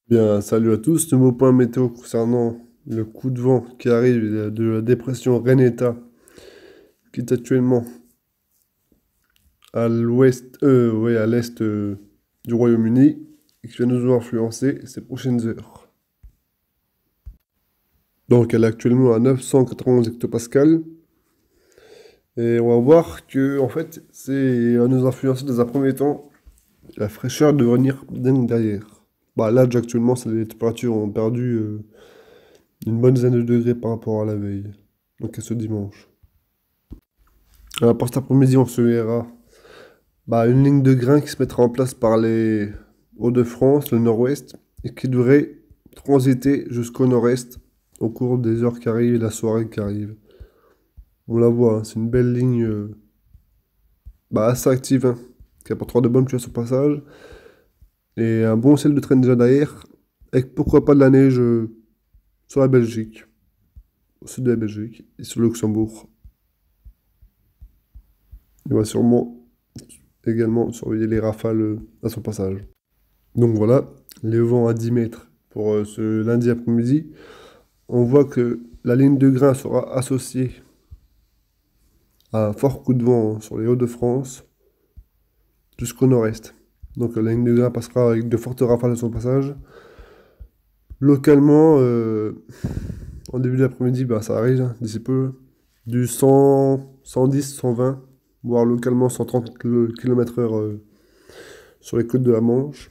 Bien, salut à tous. Nouveau point météo concernant le coup de vent qui arrive de la dépression Renetta, qui est actuellement à l'ouest, ouais, à l'est du Royaume-Uni et qui va nous influencer ces prochaines heures. Donc, elle est actuellement à 991 hectopascales et on va voir que, en fait, c'est à nous influencer dans un premier temps. La fraîcheur de venir dingue derrière. Bah, là, actuellement, les températures ont perdu une bonne dizaine de degrés par rapport à la veille, donc à ce dimanche. Pour cet après-midi, on se verra une ligne de grain qui se mettra en place par les Hauts-de-France, le nord-ouest, et qui devrait transiter jusqu'au nord-est au cours des heures qui arrivent et de la soirée qui arrive. On la voit, hein, c'est une belle ligne assez active, hein, qui apportera de bonnes pluies à son passage, et un bon ciel de traîne déjà derrière, avec pourquoi pas de la neige sur la Belgique, au sud de la Belgique, et sur le Luxembourg. Il va sûrement également surveiller les rafales à son passage. Donc voilà, les vents à 10 mètres pour ce lundi après-midi. On voit que la ligne de grain sera associée à un fort coup de vent sur les Hauts-de-France jusqu'au nord-est. Donc la ligne de grain passera avec de fortes rafales à son passage. Localement, en début d'après-midi, ça arrive hein, d'ici peu, du 100, 110, 120, voire localement 130 km/h sur les côtes de la Manche.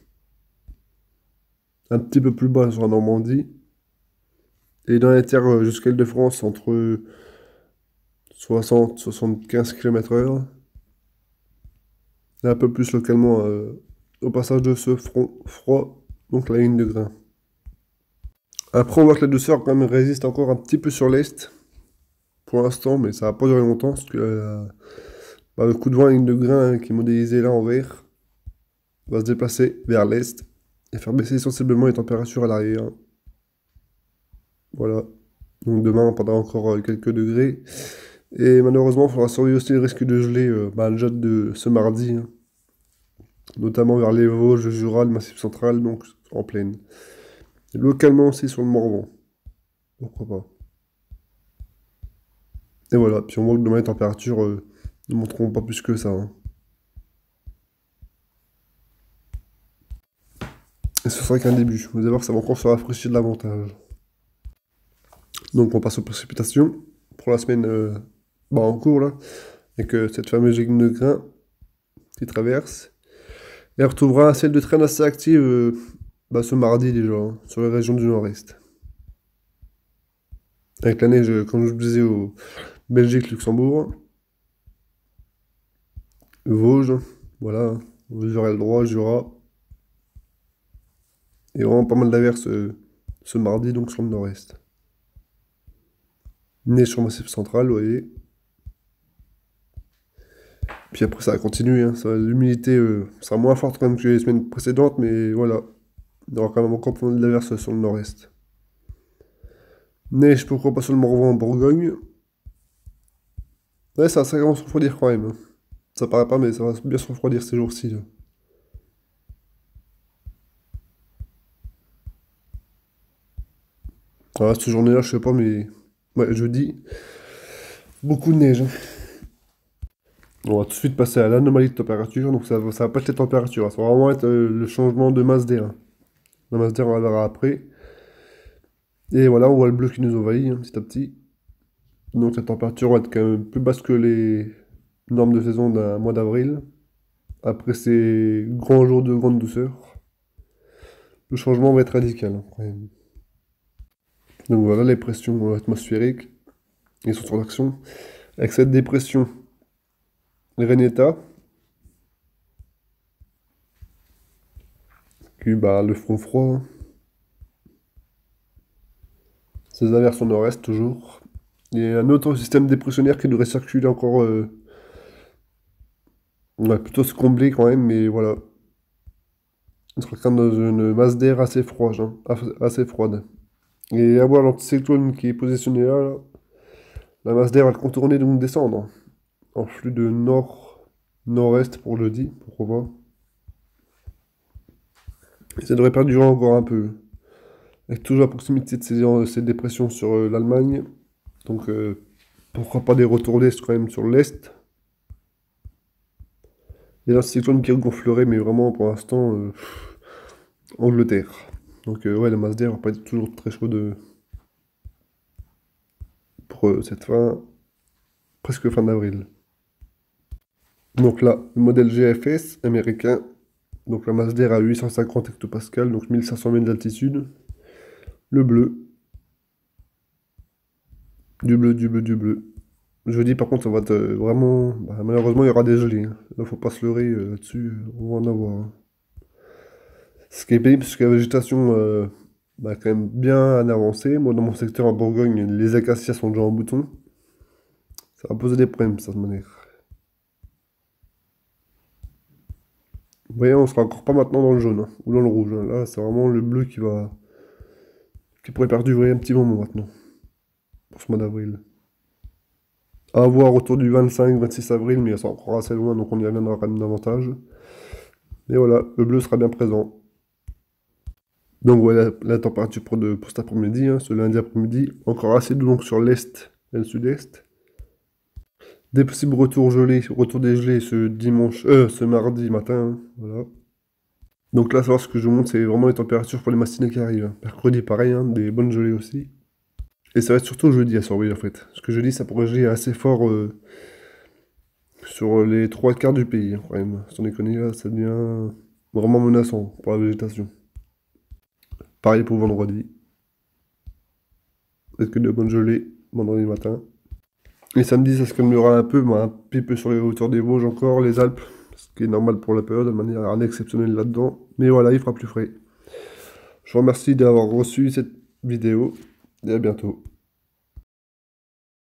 Un petit peu plus bas sur la Normandie. Et dans les terres jusqu'à l'Île-de-France, entre 60, 75 km/h. Et un peu plus localement au passage de ce front froid, donc la ligne de grain. Après, on voit que la douceur quand même résiste encore un petit peu sur l'est, pour l'instant, mais ça va pas durer longtemps, parce que le coup de vent, la ligne de grain qui est modélisé là en vert, va se déplacer vers l'est et faire baisser sensiblement les températures à l'arrière. Voilà. Donc demain, on prendra encore quelques degrés. Et malheureusement, il faudra surveiller aussi le risque de gelée déjà de ce mardi, hein, notamment vers les Vosges, le Jura, le Massif central, donc en plaine. Et localement aussi sur le Morvan, pourquoi pas. Et voilà, puis on voit que demain les températures ne montreront pas plus que ça, hein. Et ce sera qu'un début, vous allez voir que ça va encore se rafraîchir davantage. Donc on passe aux précipitations pour la semaine en cours là, avec cette fameuse ligne de grain qui traverse. Et on retrouvera un ciel de traîne assez active ce mardi déjà, hein, sur les régions du nord-est. Avec la neige, comme je vous disais, au Belgique, Luxembourg, Vosges, voilà, vous aurez le droit, Jura. Et vraiment pas mal d'averses ce mardi, donc sur le nord-est. Neige sur le Massif central, vous voyez. Puis après, ça va continuer, hein, l'humidité sera moins forte quand même que les semaines précédentes, mais voilà. Il y aura quand même encore pas mal d'averses sur le nord-est. Neige, pourquoi pas sur le Morvan en Bourgogne. Ouais, ça commence à se refroidir quand même, hein. Ça paraît pas, mais ça va bien se refroidir ces jours-ci, là. Ah, cette journée-là, je sais pas, mais ouais, jeudi, beaucoup de neige, hein. On va tout de suite passer à l'anomalie de température, donc ça va pas être les températures, hein. Ça va vraiment être le changement de masse d'air, hein. La masse d'air, on la verra après. Et voilà, on voit le bleu qui nous envahit hein, petit à petit. Donc la température va être quand même plus basse que les normes de saison d'un mois d'avril. Après ces grands jours de grande douceur, le changement va être radical, hein, quand même. Donc voilà les pressions atmosphériques et son sur l'action. Avec cette dépression, Renetta, puis le front froid, ces averses au nord-est toujours. Il y a un autre système dépressionnaire qui devrait circuler encore, on va plutôt se combler quand même, mais voilà. On sera quand même dans une masse d'air assez froide, hein, assez froide. Et à voir l'anticyclone qui est positionné là, la masse d'air va le contourner donc descendre en flux de nord-est pour jeudi, pourquoi pas. Et ça devrait perdurer encore un peu. avec toujours à proximité de ces dépressions sur l'Allemagne. Donc pourquoi pas des retours d'est quand même sur l'est. Et là, c'est cyclone qui regonflerait, mais vraiment pour l'instant, Angleterre. Donc ouais, le Masdar va pas être toujours très chaud pour cette fin, presque fin d'avril. Donc là, le modèle GFS américain. Donc la Masdar à 850 hectopascales, donc 1500 mètres d'altitude. Le bleu. Du bleu, du bleu, du bleu. Jeudi, par contre, ça va être vraiment. Bah, malheureusement, il y aura des gelées, hein. Là, faut pas se leurrer là-dessus, on va en avoir, hein. Ce qui est pénible, parce que la végétation, bah, quand même bien en avancée. Moi, dans mon secteur en Bourgogne, les acacias sont déjà en bouton. Ça va poser des problèmes, ça, de manière. Vous voyez, on sera encore pas maintenant dans le jaune, hein, ou dans le rouge, hein. Là, c'est vraiment le bleu qui pourrait perdurer un petit moment maintenant, pour ce mois d'avril. À voir autour du 25-26 avril, mais c'est encore assez loin, donc on y reviendra quand même davantage. Mais voilà, le bleu sera bien présent. Donc voilà la température pour cet après-midi, hein, ce lundi après-midi. Encore assez doux donc sur l'est et le sud-est. Des possibles retours gelés, retour des gelées ce mardi matin, hein, voilà. Donc là, savoir ce que je vous montre, c'est vraiment les températures pour les matinées qui arrivent, hein. Mercredi, pareil, hein, des bonnes gelées aussi. Et ça va être surtout jeudi à surveiller en fait. Parce que jeudi, ça pourrait geler assez fort sur les trois quarts du pays, hein, quand même. Sans déconner, là, ça devient vraiment menaçant pour la végétation. Pareil pour vendredi. Peut-être que de bonnes gelées vendredi matin. Et samedi, ça se calmera un peu, mais un petit peu sur les hauteurs des Vosges encore, les Alpes, ce qui est normal pour la période, de manière rien d'exceptionnel là-dedans. Mais voilà, il fera plus frais. Je vous remercie d'avoir reçu cette vidéo et à bientôt.